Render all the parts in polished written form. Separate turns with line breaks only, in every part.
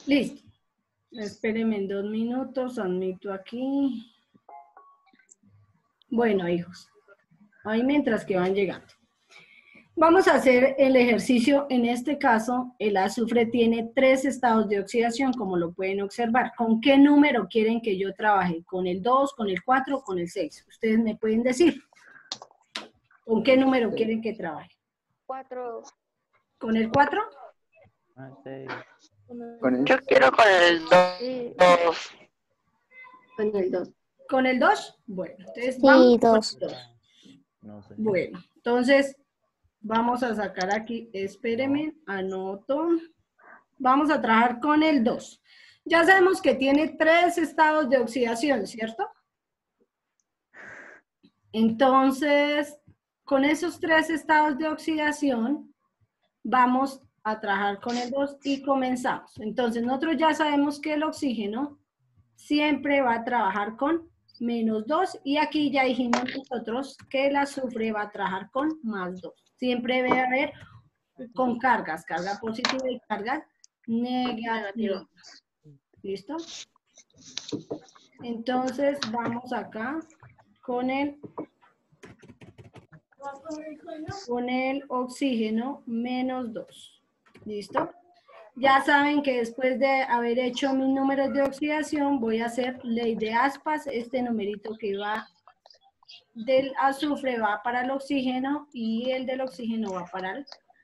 Listo. Espérenme 2 minutos, admito aquí. Bueno, hijos, ahí mientras que van llegando. Vamos a hacer el ejercicio. En este caso, el azufre tiene 3 estados de oxidación, como lo pueden observar. ¿Con qué número quieren que yo trabaje? ¿Con el 2, con el 4 o con el 6? Ustedes me pueden decir. ¿Con qué número quieren que trabaje?
4.
¿Con el 4?
Yo quiero con el 2.
Con el 2.
¿Con el 2? Bueno, entonces
Sí,
vamos con
2.
el 2. Bueno, entonces vamos a sacar aquí, espérenme, anoto. Vamos a trabajar con el 2. Ya sabemos que tiene 3 estados de oxidación, ¿cierto? Entonces, con esos 3 estados de oxidación, vamos a trabajar con el 2 y comenzamos. Entonces, nosotros ya sabemos que el oxígeno siempre va a trabajar con -2 y aquí ya dijimos nosotros que el azufre va a trabajar con +2. Siempre debe haber con cargas, carga positiva y carga negativa. ¿Listo? Entonces vamos acá con el oxígeno -2. ¿Listo? Ya saben que después de haber hecho mis números de oxidación, voy a hacer ley de aspas. Este numerito que va del azufre va para el oxígeno y el del oxígeno va para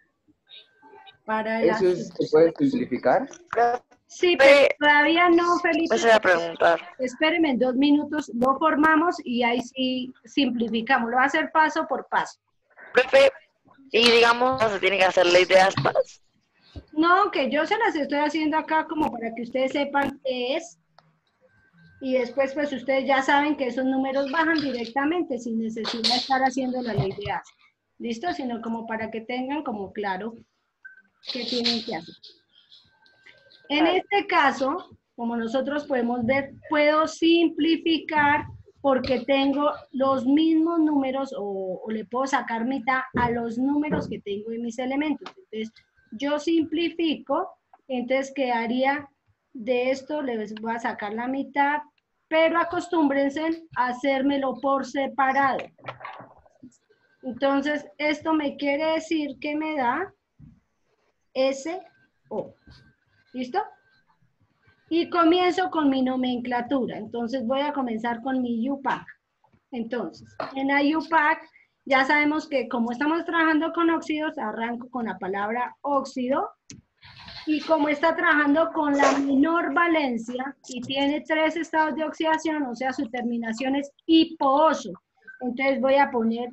el
¿Eso
azufre.
se puede simplificar?
Sí, pero todavía no, Felipe.
Voy a preguntar.
Espérenme 2 minutos, lo formamos y ahí sí simplificamos. Lo voy a hacer paso por paso.
Profe, y digamos, se tiene que hacer ley de aspas.
No, que yo se las estoy haciendo acá como para que ustedes sepan qué es. Y después, pues, ustedes ya saben que esos números bajan directamente sin necesidad de estar haciendo la ley de aspas. ¿Listo? Sino como para que tengan como claro qué tienen que hacer. En este caso, como nosotros podemos ver, puedo simplificar porque tengo los mismos números o le puedo sacar mitad a los números que tengo en mis elementos. Entonces, yo simplifico, entonces quedaría de esto, les voy a sacar la mitad, pero acostúmbrense a hacérmelo por separado. Entonces, esto me quiere decir que me da SO. ¿Listo? Y comienzo con mi nomenclatura. Entonces voy a comenzar con mi UPAC. Entonces, en la UPAC ya sabemos que como estamos trabajando con óxidos, arranco con la palabra óxido. Y como está trabajando con la menor valencia y tiene 3 estados de oxidación, o sea, su terminación es hipooso. Entonces voy a poner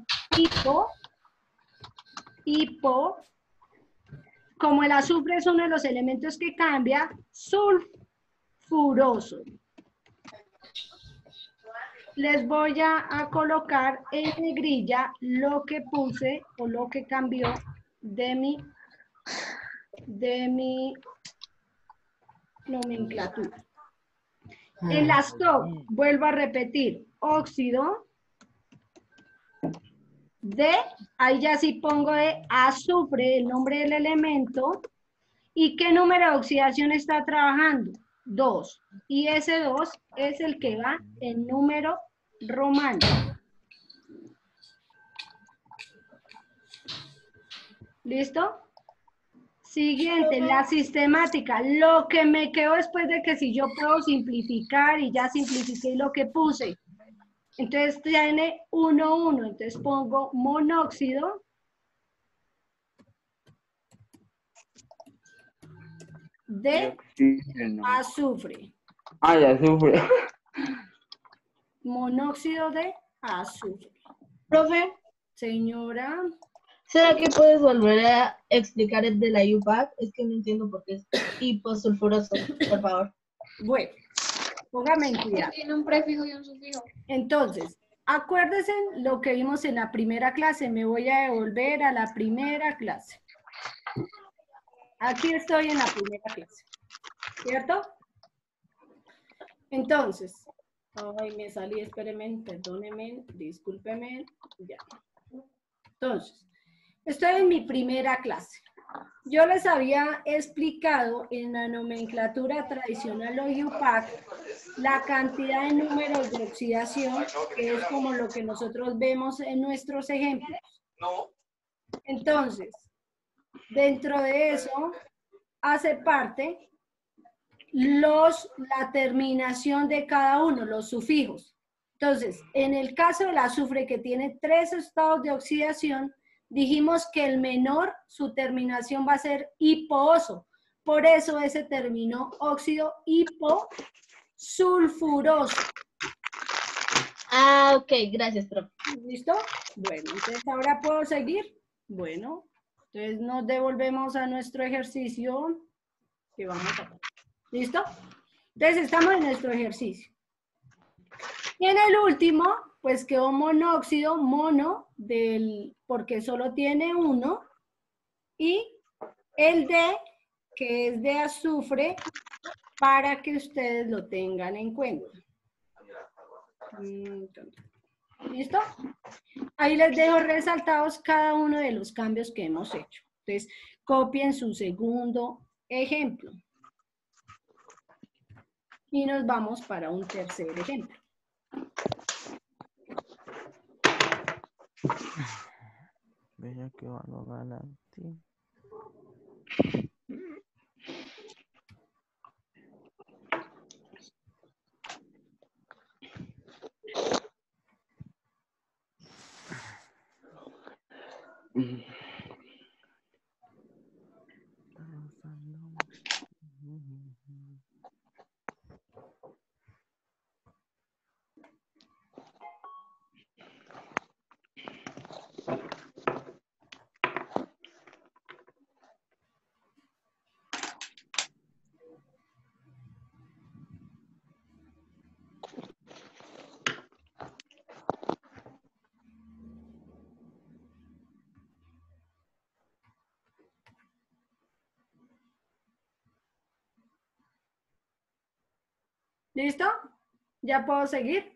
hipo. Como el azufre es uno de los elementos que cambia, sulfuroso. Les voy a colocar en negrilla lo que puse o lo que cambió de mi nomenclatura. En las TOC, vuelvo a repetir, óxido de, ahí ya sí pongo de azufre, el nombre del elemento, y qué número de oxidación está trabajando, 2, y ese 2 es el que va en número romano. ¿Listo? Siguiente, la sistemática. Lo que me quedó después de que si yo puedo simplificar y ya simplifiqué lo que puse. Entonces tiene 1, 1. Entonces pongo monóxido de azufre.
Ah, de azufre.
Monóxido de azufre.
Profe,
Señora.
¿será que puedes volver a explicar el de la UPAC? Es que no entiendo por qué es hiposulfuroso, por favor.
Bueno, póngame en cuidado.
Tiene un prefijo y un sufijo.
Entonces, acuérdense lo que vimos en la primera clase. Me voy a devolver a la primera clase. Aquí estoy en la primera clase. ¿Cierto? Entonces, ay, me salí, espérenme, perdónenme, discúlpenme, ya. Entonces, estoy en mi primera clase. Yo les había explicado en la nomenclatura tradicional o IUPAC la cantidad de números de oxidación, que es como lo que nosotros vemos en nuestros ejemplos. Entonces, dentro de eso hace parte la terminación de cada uno, los sufijos. Entonces, en el caso del azufre, que tiene 3 estados de oxidación, dijimos que el menor, su terminación va a ser hipooso. Por eso ese terminó óxido hiposulfuroso.
Ah, ok, gracias, profe.
¿Listo? Bueno, entonces ahora puedo seguir. Bueno, entonces nos devolvemos a nuestro ejercicio que vamos a hacer. ¿Listo? Entonces estamos en nuestro ejercicio. Y en el último, pues quedó monóxido, porque solo tiene 1, y el D, que es de azufre, para que ustedes lo tengan en cuenta. ¿Listo? Ahí les dejo resaltados cada uno de los cambios que hemos hecho. Entonces, copien su segundo ejemplo. Y nos vamos para un tercer ejemplo.
Bella que vado avanti.
¿Listo? ¿Ya puedo seguir?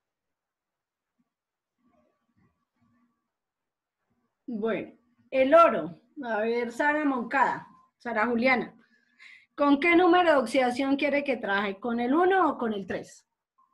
Bueno, el oro. A ver, Sara Moncada, Sara Juliana. ¿Con qué número de oxidación quiere que trabaje? ¿Con el 1 o con el 3?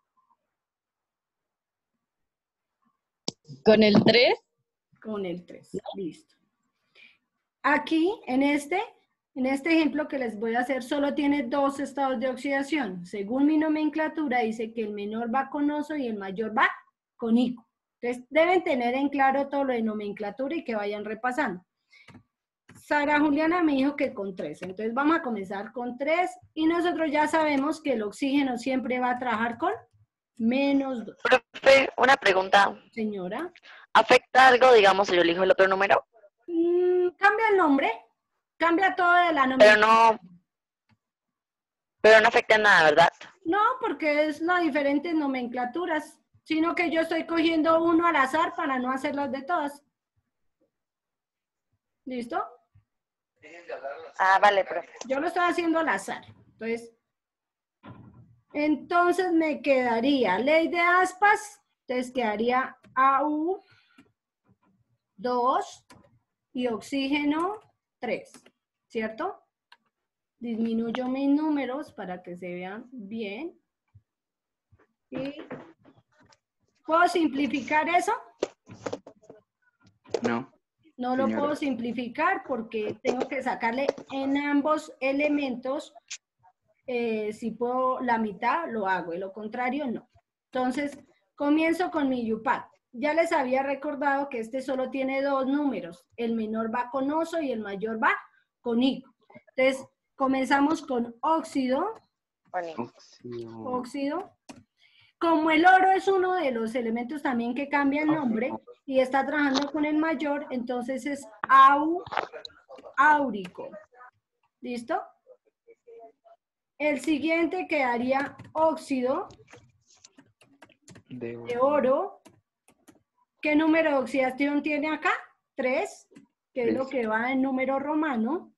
¿Con el 3?
Con el 3, listo. Aquí, en este ejemplo que les voy a hacer, solo tiene 2 estados de oxidación. Según mi nomenclatura, dice que el menor va con oso y el mayor va con ico. Entonces, deben tener en claro todo lo de nomenclatura y que vayan repasando. Sara Juliana me dijo que con 3. Entonces, vamos a comenzar con 3. Y nosotros ya sabemos que el oxígeno siempre va a trabajar con -2.
Profe, una pregunta.
Señora.
¿Afecta algo, digamos, si yo elijo el otro número?
Cambia el nombre. Cambia todo de la nomenclatura.
Pero no afecta en nada, ¿verdad?
No, porque es las diferentes nomenclaturas, sino que yo estoy cogiendo uno al azar para no hacerlas de todas. ¿Listo?
Ah, vale, profe.
Yo lo estoy haciendo al azar. Entonces me quedaría ley de aspas, entonces quedaría AU 2 y oxígeno 3, ¿cierto? Disminuyo mis números para que se vean bien. ¿Y puedo simplificar eso?
No.
No lo
Señora.
puedo simplificar porque tengo que sacarle en ambos elementos. Si puedo la mitad, lo hago. Y lo contrario, no. Entonces, comienzo con mi IUPAC. Ya les había recordado que este solo tiene 2 números. El menor va con oso y el mayor va con ico. Entonces, comenzamos con óxido. Óxido. Como el oro es uno de los elementos también que cambia el nombre y está trabajando con el mayor, entonces es áurico. ¿Listo? El siguiente quedaría óxido de oro. ¿Qué número de oxidación tiene acá? 3, que es lo que va en número romano.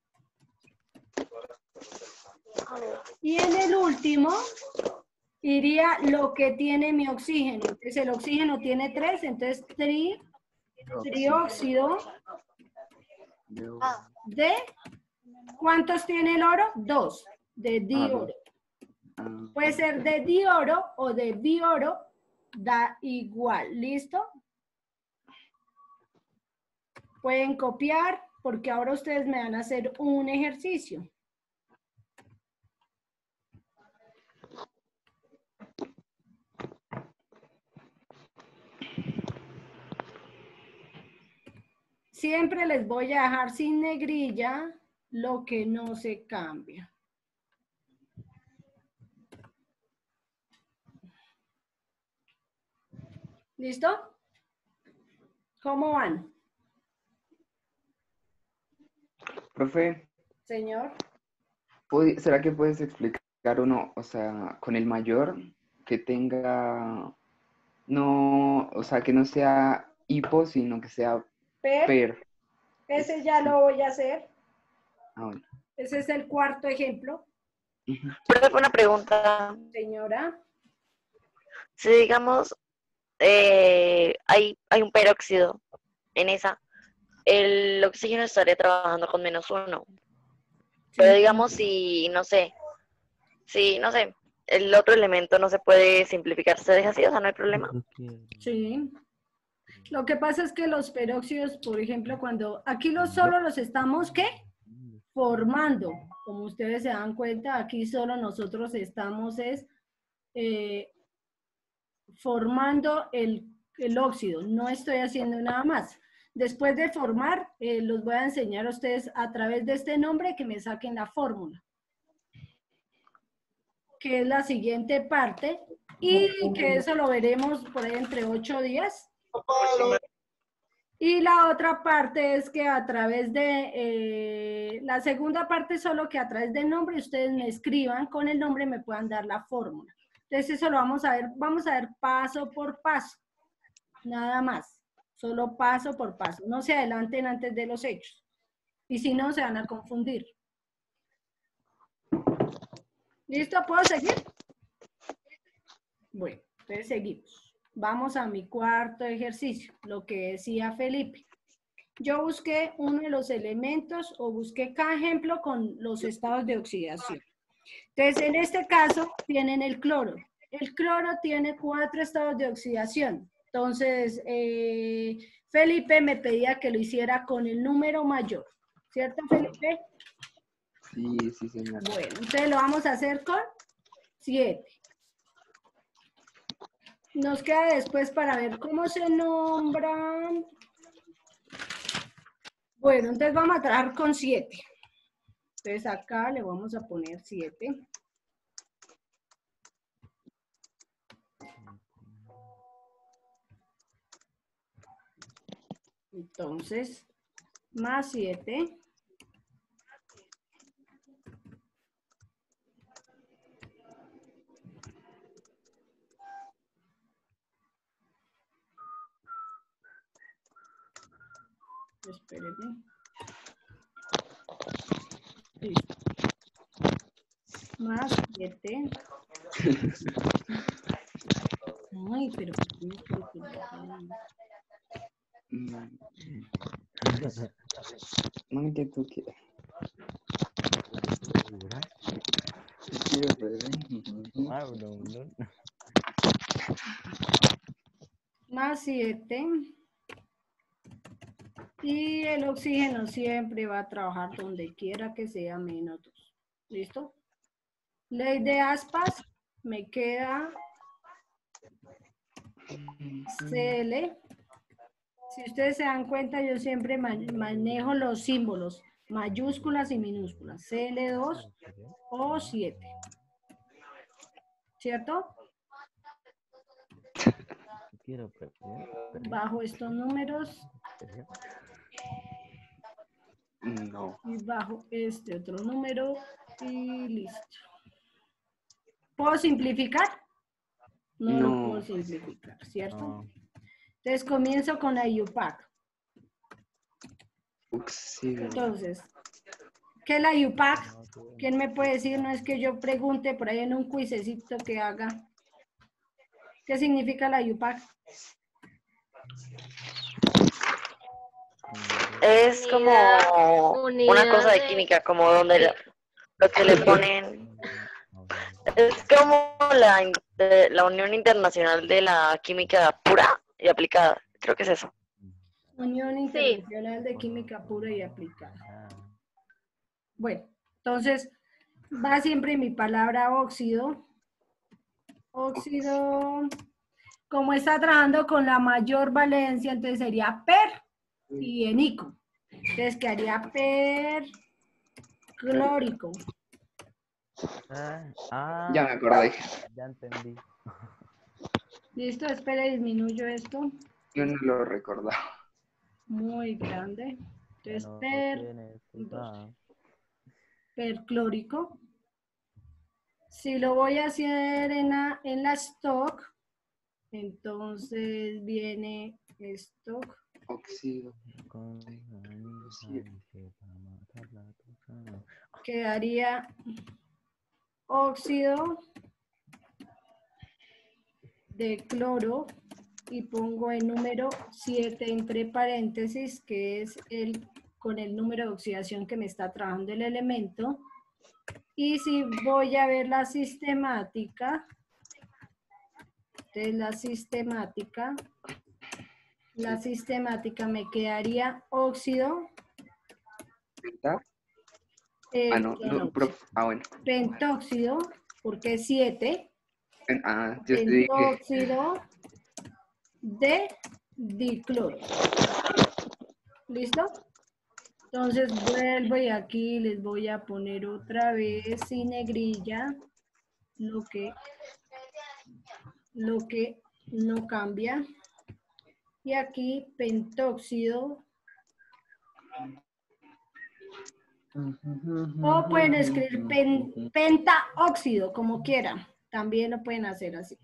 Y en el último iría lo que tiene mi oxígeno. Entonces el oxígeno tiene 3, entonces trióxido de, ¿cuántos tiene el oro? 2, de dioro. Puede ser de dioro o de bioro, da igual, ¿listo? Pueden copiar porque ahora ustedes me van a hacer un ejercicio. Siempre les voy a dejar sin negrilla lo que no se cambia. ¿Listo? ¿Cómo van?
Profe,
Señor.
¿será que puedes explicar uno, o sea, con el mayor, que tenga, no, o sea, que no sea hipo, sino que sea per?
Ese ya lo voy a hacer.
Ah, bueno.
Ese es el cuarto ejemplo.
Pero una pregunta.
Señora.
Si digamos, hay un peróxido en esa, el oxígeno estaría trabajando con -1. Pero digamos, si no sé, el otro elemento no se puede simplificar, se deja así, o sea, no hay problema.
Sí. Lo que pasa es que los peróxidos, por ejemplo, cuando aquí solo los estamos, ¿qué? Formando. Como ustedes se dan cuenta, aquí solo nosotros estamos formando el óxido. No estoy haciendo nada más. Después de formar, los voy a enseñar a ustedes a través de este nombre que me saquen la fórmula, que es la siguiente parte, y que eso lo veremos por ahí entre 8 días. Y la otra parte es que a través de, la segunda parte solo que a través del nombre ustedes me escriban, con el nombre me puedan dar la fórmula. Entonces eso lo vamos a ver paso por paso, nada más, solo paso por paso. No se adelanten antes de los hechos, y si no se van a confundir. ¿Listo? ¿Puedo seguir? Bueno, entonces seguimos. Vamos a mi cuarto ejercicio, lo que decía Felipe. Yo busqué uno de los elementos o busqué cada ejemplo con los estados de oxidación. Entonces, en este caso, tienen el cloro. El cloro tiene 4 estados de oxidación. Entonces, Felipe me pedía que lo hiciera con el número mayor. ¿Cierto, Felipe?
Sí, señor.
Bueno, entonces lo vamos a hacer con 7. Nos queda después para ver cómo se nombran. Bueno, entonces vamos a trabajar con 7. Entonces acá le vamos a poner 7. Entonces, más 7. Espérenme. Listo. Más 7. Ay, pero ¿por qué no quiero que lo haga?
No, que tú quieras.
Más 7. Y el oxígeno siempre va a trabajar donde quiera que sea menos 2. ¿Listo? Ley de aspas, me queda Cl. Si ustedes se dan cuenta, yo siempre manejo los símbolos, mayúsculas y minúsculas. Cl2 o 7. ¿Cierto? Bajo estos números.
No.
Y bajo este otro número. Y listo. ¿Puedo simplificar? No lo puedo simplificar, ¿cierto?
No.
Entonces comienzo con la IUPAC.
Oxígeno.
Entonces, ¿qué es la IUPAC? ¿Quién me puede decir? No es que yo pregunte por ahí en un cuisecito que haga. ¿Qué significa la IUPAC?
Es como una cosa de química, como donde lo que le ponen. Es como la Unión Internacional de la Química Pura y Aplicada. Creo que es eso.
Unión Internacional de Química Pura y Aplicada. Bueno, entonces va siempre mi palabra óxido. Óxido, como está trabajando con la mayor valencia, entonces sería per y enico. Entonces quedaría perclórico.
Ya me acordé.
Ya entendí.
Listo, espere, disminuyo esto.
Yo no lo recordaba.
Muy grande. Entonces,
No tienes culpa.
perclórico. Si lo voy a hacer en la stock, entonces viene stock.
Óxido.
Quedaría óxido de cloro y pongo el número 7 entre paréntesis, que es con el número de oxidación que me está trabajando el elemento. Y si voy a ver la sistemática, entonces la sistemática me quedaría óxido.
¿Penta? Bueno.
Pentóxido, porque es 7.
Yo te dije.
Pentóxido de dicloro. ¿Listo? Entonces vuelvo y aquí les voy a poner otra vez sin negrilla lo que no cambia. Y aquí pentóxido. O pueden escribir pentaóxido, como quieran. También lo pueden hacer así.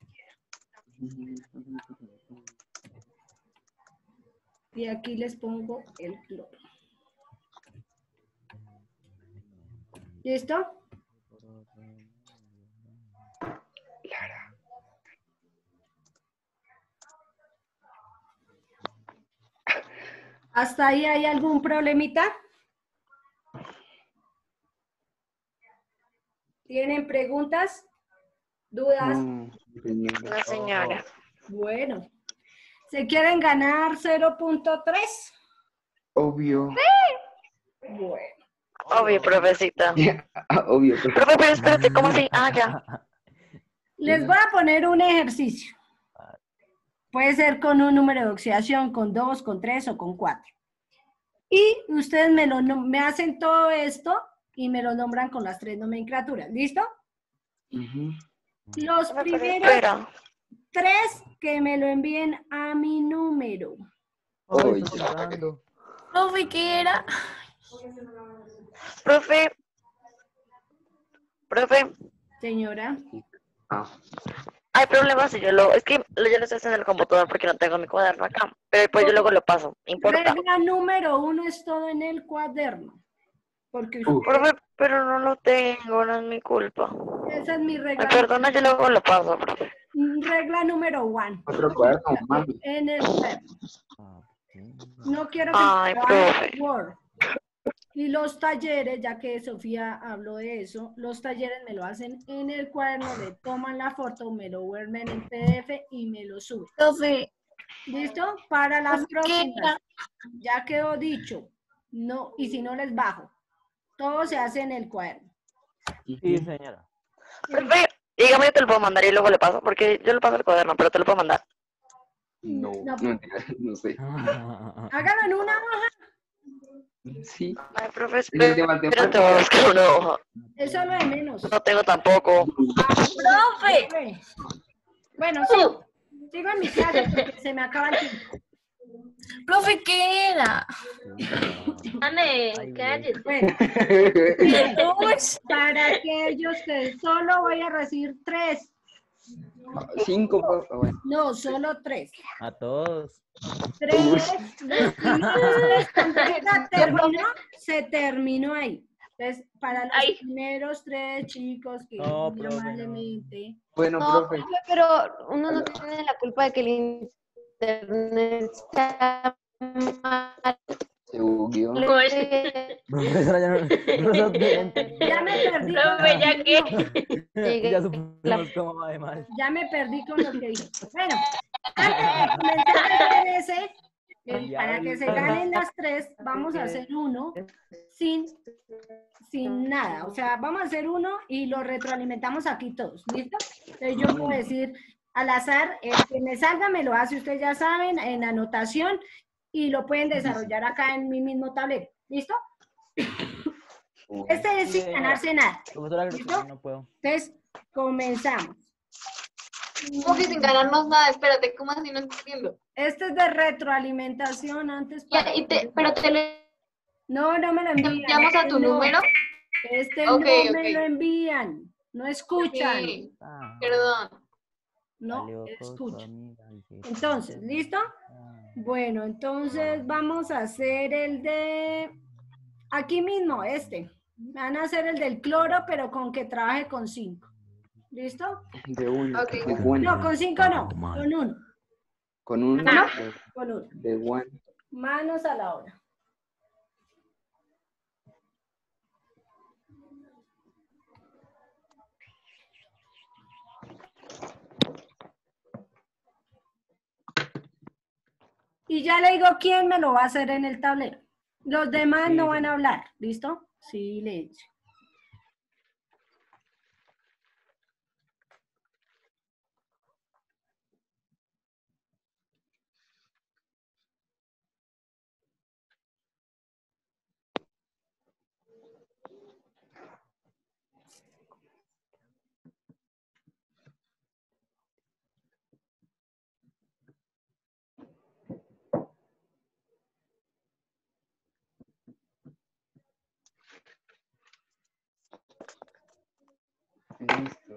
Y aquí les pongo el cloro. ¿Listo?
Lara.
¿Hasta ahí hay algún problemita? ¿Tienen preguntas? ¿Dudas?
No,
La señora.
Bueno. ¿Se quieren ganar 0.3?
Obvio.
Bueno.
Obvio, profecita.
Obvio.
Profe, pero espérate, ¿cómo así? Ah, ya.
Les voy a poner un ejercicio. Puede ser con un número de oxidación, con 2, con 3 o con 4. Y ustedes me hacen todo esto y me lo nombran con las 3 nomenclaturas. ¿Listo? Los primeros 3 que me lo envíen a mi número.
Ay, estoy sudando.
Profe, ¿qué era?
Profe.
Señora.
Hay problemas si es que yo lo estoy haciendo en el computador porque no tengo mi cuaderno acá, pero después yo luego lo paso, ¿importa?
Regla número 1 es todo en el cuaderno. Porque
Profe, pero no lo tengo, no es mi culpa.
esa es mi regla.
Me perdona, yo luego lo paso, profe.
Regla número 1.
Otro cuaderno, mami.
En el cuaderno. No quiero que
Ay, profe.
Word. Y los talleres, ya que Sofía habló de eso, los talleres me lo hacen en el cuaderno, le toman la foto, me lo vuelven en PDF y me lo suben.
Profe.
¿Listo? Para las próximas. Ya quedó dicho. No, y si no les bajo. Todo se hace en el cuaderno.
Sí, señora.
Profe, dígame, yo te lo puedo mandar y luego le paso, porque yo le paso el cuaderno, pero te lo puedo mandar.
No sé.
Háganlo en una hoja.
Sí.
Ay, profe,
Es de matemáticas.
espérate, voy a buscar una hoja.
Eso es lo de menos.
No tengo tampoco.
Profe.
Bueno, sí. Sigo en mi clase porque se me acaba el tiempo.
Profe, ¿qué era?
Ane, cállate.
Bueno,
Entonces,
para aquellos que solo voy a recibir 3.
5, bueno.
No, solo 3.
A todos.
3. Se terminó ahí. Entonces, para los primeros 3 chicos que
No, profe,
amablemente.
Bueno,
No,
profe.
pero uno no tiene la culpa de que el internet sea mal.
Se bugueó.
Profesora, ya no
Ya me perdí.
Profe, ¿ya qué?
ya supimos cómo va de mal.
Ya me perdí con lo que dije. Bueno, antes de comenzar a hacer ese, para que se ganen las 3, vamos a hacer uno sin nada. O sea, vamos a hacer uno y lo retroalimentamos aquí todos. ¿Listo? Entonces yo puedo decir al azar, el que me salga me lo hace, ustedes ya saben, en anotación y lo pueden desarrollar acá en mi mismo tablero. ¿Listo? Este es sin ganarse nada.
Profesora, creo
¿Listo?
que no puedo.
Entonces, comenzamos.
¿Cómo que sin ganarnos nada? Espérate, ¿cómo así? No entiendo.
Este es de retroalimentación antes. Para...
Pero te le
No me lo envían.
enviamos a tu
No.
número.
Este
Ok,
no me
ok.
lo envían. No escuchan.
Sí,
Ah,
perdón.
No
salió con su
escuchan.
amiga y se-
Entonces, ¿listo?
Ah,
Bueno, entonces vamos a hacer el de... Aquí mismo, este. Van a hacer el del cloro, pero con que trabaje con 5. ¿Listo?
De uno.
Ok.
De one.
No, con 5 no. Con 1.
Con uno.
Con 1.
De one.
Manos a la obra. Y ya le digo quién me lo va a hacer en el tablero. Los demás no van a hablar. ¿Listo? Silencio.
Listo.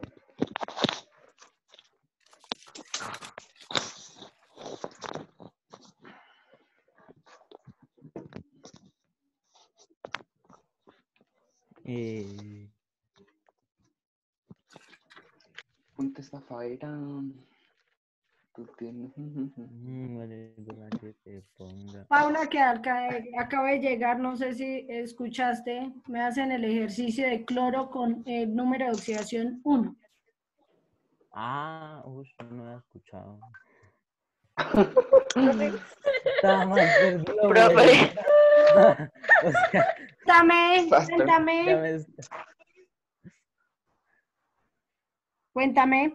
Ponte esta faera. Tú tienes.
vale, para que te ponga.
Paula, que acaba de llegar, no sé si escuchaste, me hacen el ejercicio de cloro con el número de oxidación 1.
Ah, no había escuchado. Estaba mal perdido.
Profe.
O sea,
Cuéntame, cuéntame.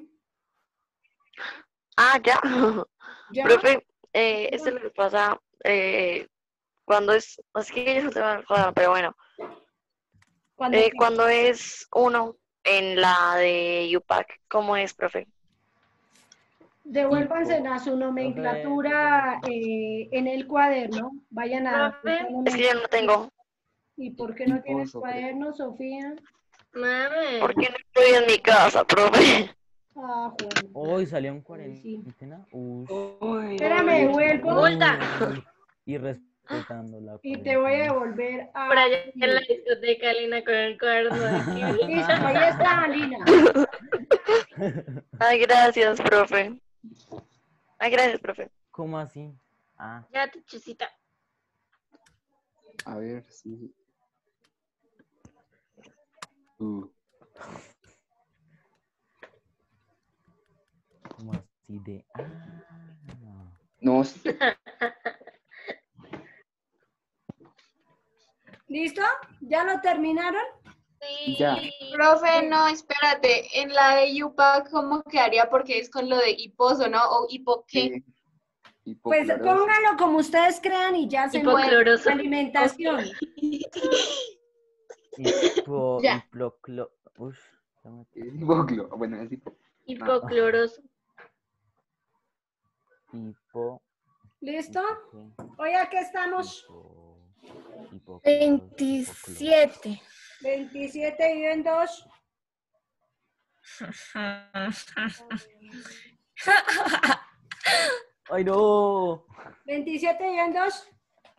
Ah, ya.
¿Ya?
Profe, esto es lo que pasa cuando es que yo no te voy a acordar, pero bueno, cuando es uno en la de UPAC, ¿cómo es, profe?
Devuélvanse a su nomenclatura en el cuaderno. Vayan a...
Es que yo no tengo,
¿Y por qué no tienes
Hiposo,
cuaderno, Sofía?
Mami.
porque no estoy en mi casa, profe.
Ah, Juan.
hoy salió en
Sí.
cuarentena.
Espérame, devuelvo
Multa.
Y respetando la
y te voy a
cuarentena.
devolver a...
Por allá en la discoteca, Lina, con el cuaderno de
Listo, ahí está, Lina.
Ay, gracias, profe. Ay, gracias, profe.
¿Cómo así? Ah,
Ya, tu chusita.
A ver, sí.
¿cómo así de? Ah.
No,
¿Listo? ¿Ya lo terminaron?
Sí.
Ya.
Profe, no, espérate. En la de UPAC, ¿cómo quedaría? Porque es con lo de hiposo, ¿no? ¿O hipo qué?
Pues
Hipoclorosis.
pónganlo como ustedes crean y ya se
Hipocloroso.
alimentación.
Ya.
Ush,
Bueno, es hipo.
Hipocloroso.
¿Listo? Hoy aquí estamos.
27.
27 y en 2.
¡Ay, no!
27 y en 2.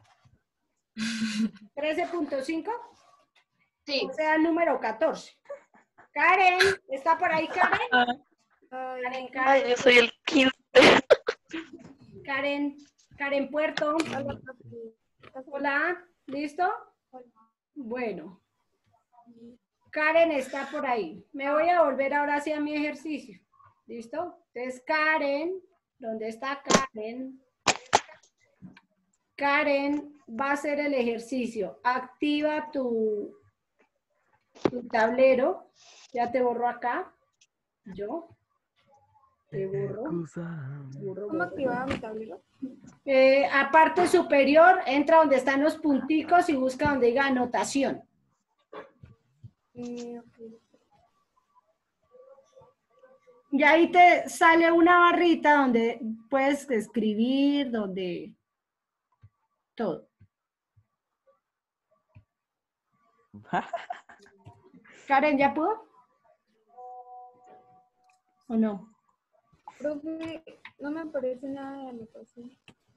13.5.
Sí.
O sea, el número 14. Karen, ¿está por ahí Karen?
Ay, yo soy el 15.
Karen Puerto. Hola, ¿listo? Bueno, Karen está por ahí. Me voy a volver ahora hacia mi ejercicio. ¿Listo? Entonces, Karen, ¿dónde está Karen? Karen va a hacer el ejercicio. Activa tu tablero. Ya te borro acá. Yo te borro.
¿Cómo activaba mi tablero?
A parte superior, entra donde están los punticos y busca donde diga anotación.
Okay.
Y ahí te sale una barrita donde puedes escribir, donde todo. Karen, ¿ya pudo? ¿O no?
Profe, no me aparece nada de anotación.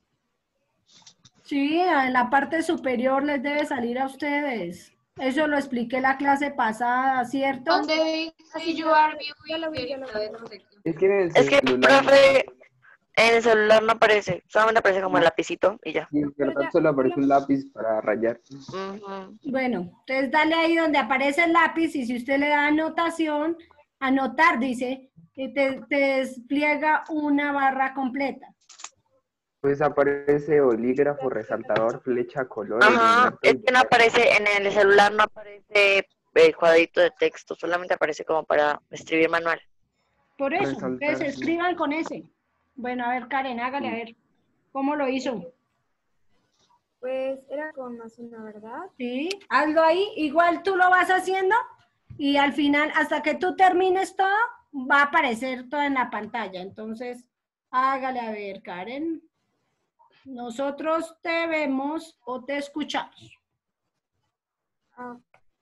Sí, en la parte superior les debe salir a ustedes. Eso lo expliqué la clase pasada, ¿cierto?
¿Dónde dice you are
Ya lo vi,
viewing?
ya lo vi.
Es que en el
Es que,
celular,
profe, en el celular no aparece, solamente aparece como el lapicito y ya.
y en verdad solo aparece un lápiz para rayar.
Ujú.
Bueno, entonces dale ahí donde aparece el lápiz y si usted le da anotación, anotar dice, que te despliega una barra completa.
Pues aparece bolígrafo, resaltador, flecha, color,
Ajá,
elemento
es
y
que no aparece, en el celular no aparece el cuadrito de texto, solamente aparece como para escribir manual.
Por eso,
resaltar.
ustedes escriban con ese. Bueno, a ver, Karen, hágale a ver cómo lo hizo.
Pues era con más una, ¿verdad?
Sí, hazlo ahí, igual tú lo vas haciendo y al final, hasta que tú termines todo, va a aparecer todo en la pantalla. Entonces, hágale a ver, Karen. Nosotros te vemos o te escuchamos.
Ah,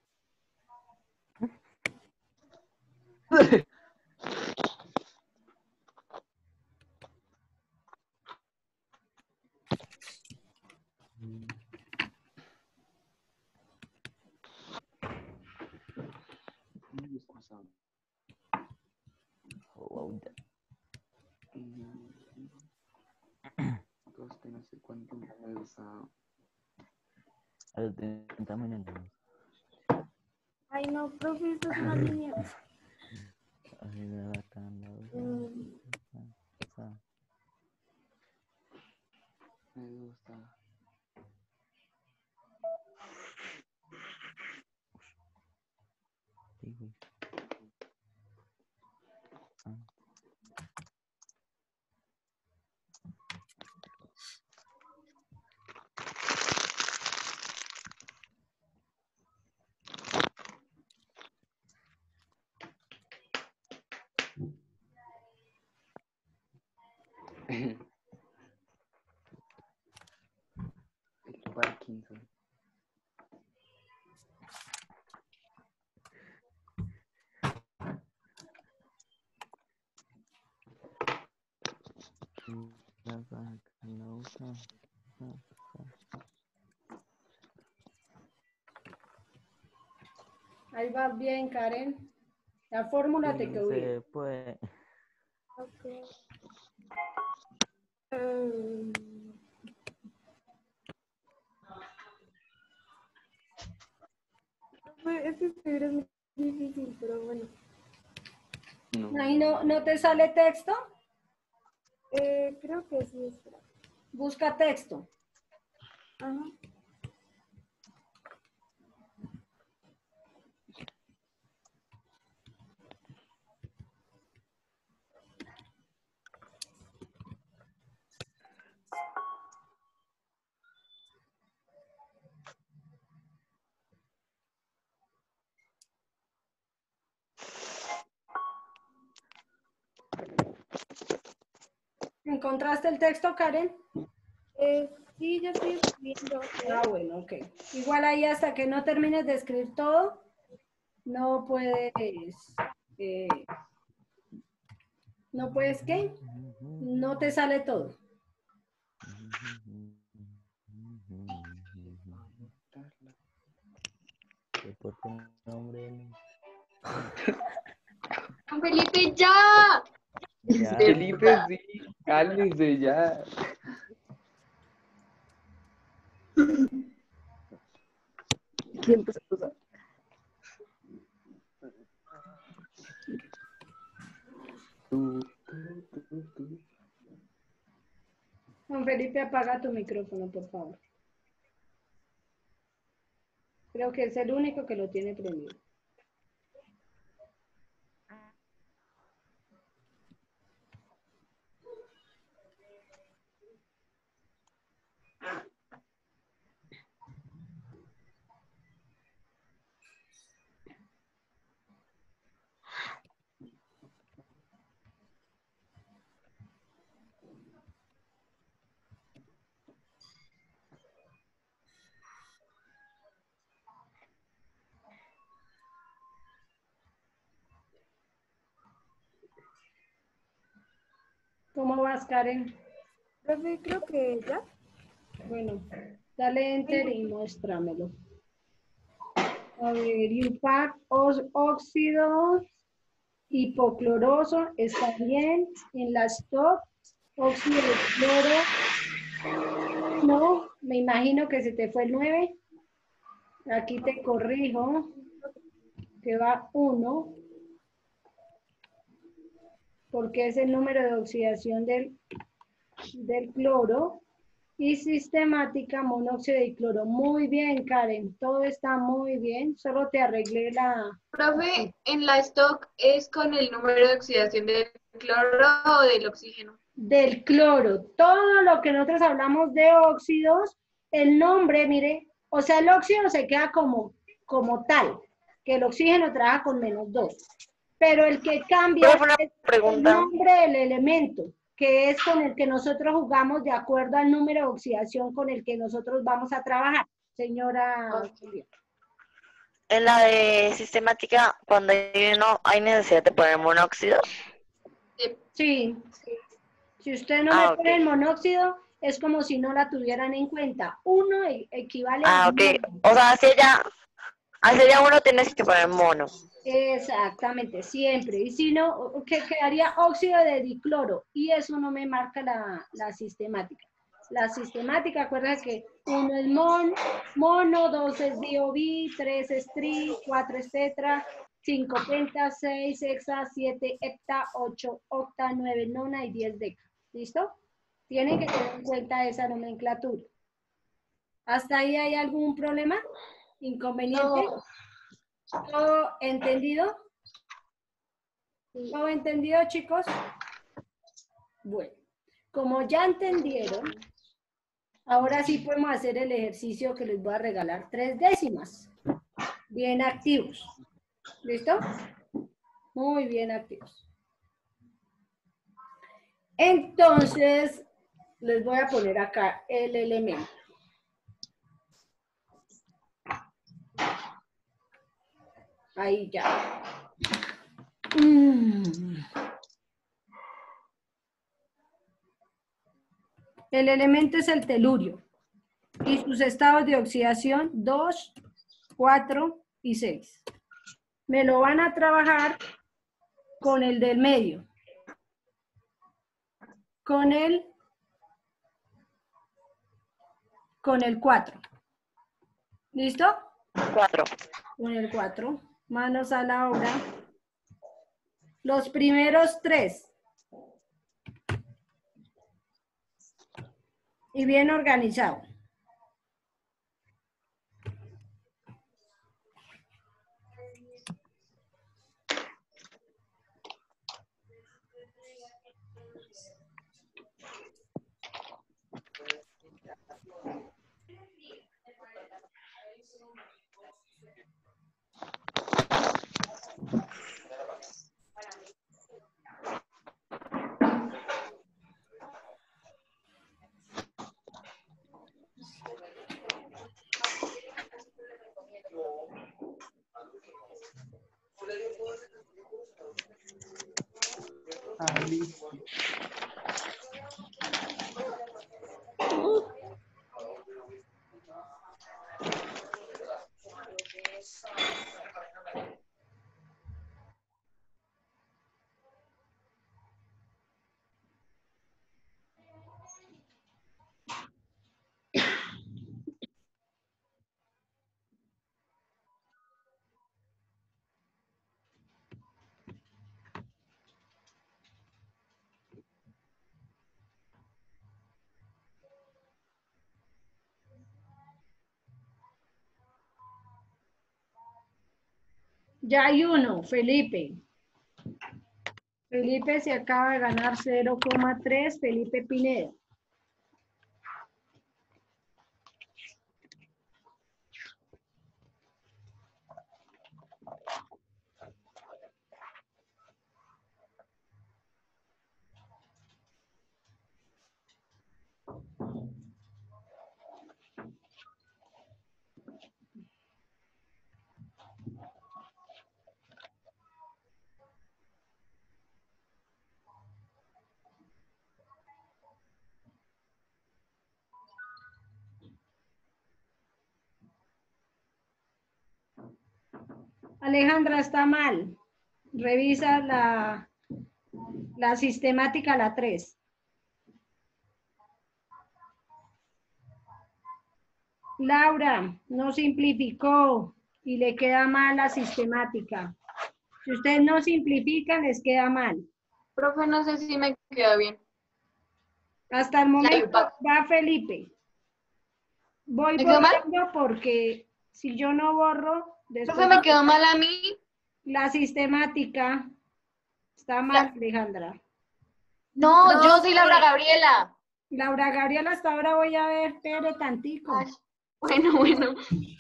No sé cuánto me gusta.
ay, no, profe, esto es una línea.
Me gusta. El Parkinson.
Ahí vas bien, Karen. La fórmula te quedó bien.
Ok. Mm, profe, es que escribir es muy difícil, pero bueno.
No.
Ahí no te sale texto.
Creo que sí, espera.
Busca texto.
Ajá.
¿Encontraste el texto, Karen?
Sí, ya estoy escribiendo.
Ah, bueno, ok. Igual ahí hasta que no termines de escribir todo, no puedes, ¿no puedes qué? No te sale todo.
Don Felipe, ya.
Felipe, sí, cálmese ya.
siempre se usa.
Juan Felipe, apaga tu micrófono, por favor. Creo que es el único que lo tiene prendido. ¿Cómo vas, Karen?
Profe, creo que ya.
Bueno, dale enter y muéstramelo. A ver, UPAC, óxido hipocloroso, está bien. En la stop, óxido de cloro, no, me imagino que se te fue el 9. Aquí te corrijo, que va 1, porque es el número de oxidación del cloro. Y sistemática, monóxido de cloro. Muy bien, Karen, todo está muy bien. Solo te arreglé la...
Profe, en la stock es con el número de oxidación del cloro o del oxígeno.
Del cloro. Todo lo que nosotros hablamos de óxidos, el nombre, mire, o sea, el óxido se queda como tal, que el oxígeno trabaja con -2. Pero el que cambia
Profe, una
es el
pregunta.
nombre del elemento, que es con el que nosotros jugamos de acuerdo al número de oxidación con el que nosotros vamos a trabajar, señora.
Okay.
En la de sistemática, cuando hay uno, hay necesidad de poner monóxido.
Sí. Si usted no me pone el monóxido, es como si no la tuvieran en cuenta. 1 equivale a
Ok.
mono.
O sea, hacia ya uno tienes que poner mono.
Exactamente, siempre. Y si no, que quedaría óxido de dicloro. Y eso no me marca la sistemática. La sistemática, acuérdate que 1 es mono, 2 es dio-bi, 3 es tri, 4 es tetra, 5 penta, 6 hexa, 7 hepta, 8 octa, 9 nona y 10 deca. ¿Listo? Tienen que tener en cuenta esa nomenclatura. ¿Hasta ahí hay algún problema? ¿Inconveniente?
No.
¿Todo entendido? ¿Todo entendido, chicos? Bueno, como ya entendieron, ahora sí podemos hacer el ejercicio que les voy a regalar 3 décimas. Bien activos. ¿Listo? Muy bien activos. Entonces, les voy a poner acá el elemento. Ahí ya. El elemento es el telurio y sus estados de oxidación 2, 4 y 6. Me lo van a trabajar con el del medio. Con el 4. ¿Listo?
4.
Con el 4. Manos a la obra. Los primeros 3. Y bien organizado. Ya hay uno, Felipe. Felipe se acaba de ganar 0,3, Felipe Pineda. Alejandra, está mal. Revisa la sistemática, la 3. Laura, no simplificó y le queda mal la sistemática. Si ustedes no simplifican, les queda mal.
Profe, no sé si me queda bien.
Hasta el momento va Felipe. Voy
¿Me quedó mal?
borrando porque si yo no borro, después
Profe, ¿me quedó mal a mí?
la sistemática está mal, Alejandra.
No, yo soy Laura Gabriela.
Laura Gabriela, hasta ahora voy a ver, espere tantico.
Ay, bueno.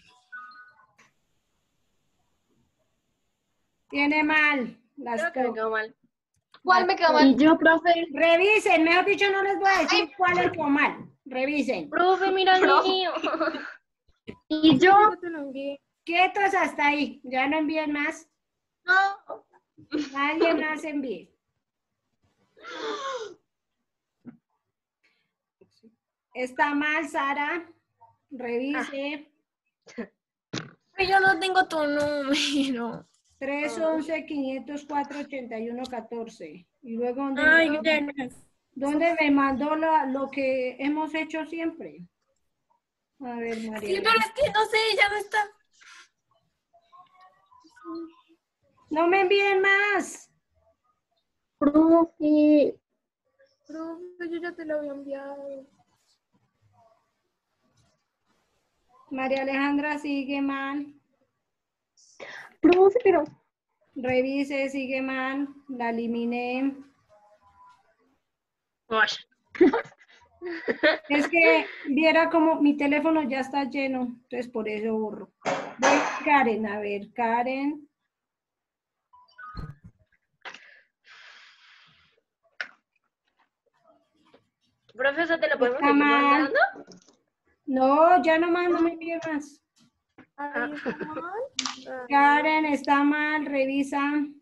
Tiene mal.
Creo que me quedó mal.
¿Cuál me quedó mal?
Y yo, profe.
Revisen, mejor dicho, no les voy a decir cuál es quedó mal. Revisen.
Profe, mira el mío.
Y yo.
Yo te lo envié.
Quietos hasta ahí. Ya no envíen más.
No.
Nadie más envíe. Está mal, Sara. Revise.
Yo no tengo tu número.
311-504-8114. Y luego,
Ay, gracias.
¿dónde me mandó lo que hemos hecho siempre? A ver, María.
Sí, pero es que no sé, ya no está.
No me envíen más.
Profe.
Profe, yo ya te lo había enviado.
María Alejandra sigue mal.
Profe, pero.
Revise, sigue mal. La eliminé. Es que viera como mi teléfono ya está lleno, entonces por eso borro. Voy Karen, a ver, Karen.
Profesor, ¿te lo podemos
Está
seguir
mal.
mandando?
No, ya no más, no me envíe más.
Ahí está mal.
Karen, está mal, revisa.